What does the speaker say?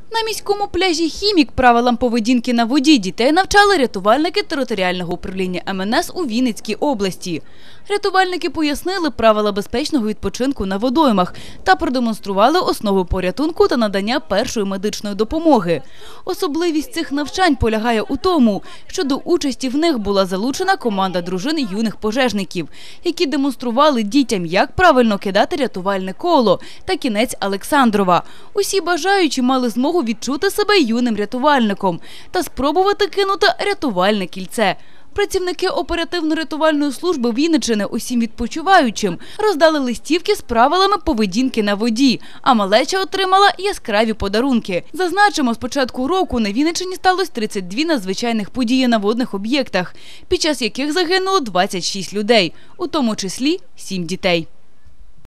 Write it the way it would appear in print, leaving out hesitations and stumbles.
На міському пляжі «Хімік» правилам поведінки на воді дітей навчали рятувальники територіального управління МНС у Вінницькій області. Рятувальники пояснили правила безпечного відпочинку на водоймах та продемонстрували основи порятунку та надання першої медичної допомоги. Особливість цих навчань полягає у тому, що до участі в них була залучена команда дружин юних пожежників, які демонстрували дітям, як правильно кидати рятувальне коло та кінець Олександрова. Усі бажаючі мали змогу відчути себе юним рятувальником та спробувати кинути рятувальне кільце. Працівники оперативно-рятувальної служби Вінниччини усім відпочиваючим роздали листівки з правилами поведінки на воді, а малеча отримала яскраві подарунки. Зазначимо, з початку року на Вінниччині сталося 32 надзвичайних події на водних об'єктах, під час яких загинуло 26 людей, у тому числі 7 дітей.